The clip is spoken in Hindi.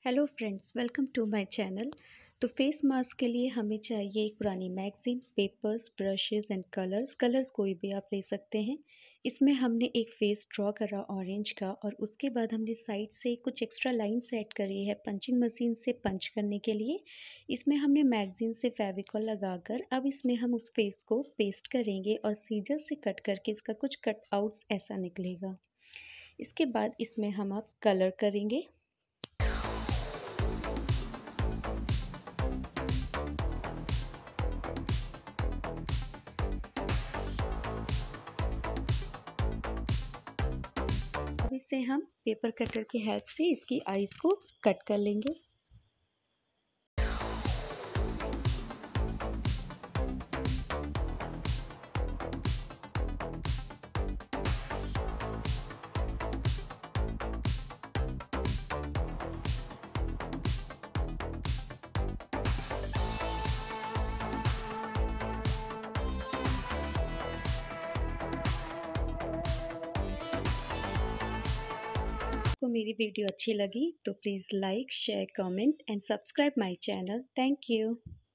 Hello friends, welcome to my channel. तो फेस मास्क के लिए हमें चाहिए एक पुरानी magazine, papers, brushes and colours कोई भी आप ले सकते हैं। इसमें हमने एक फेस ड्रॉ करा ऑरेंज का और उसके बाद हमने साइड से कुछ एक्स्ट्रा लाइन सेट करी है पंचिंग मशीन से पंच करने के लिए। इसमें हमने मैगज़ीन से फेविकॉल लगाकर अब इसमें हम उस फेस को पेस्ट करेंगे और सीजर से कट करके इसका कुछ कट आउट्स ऐसा निकलेगा। इसके बाद इसमें हम अब कलर करेंगे। अब इसे हम पेपर कटर की हेल्प से इसकी आईज को कट कर लेंगे। आपको मेरी वीडियो अच्छी लगी तो please like, share, comment and subscribe my channel. Thank you.